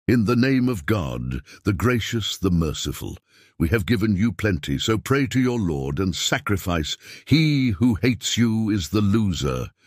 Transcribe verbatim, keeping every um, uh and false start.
In the name of God, the gracious, the merciful, we have given you plenty, so pray to your Lord and sacrifice. He who hates you is the loser.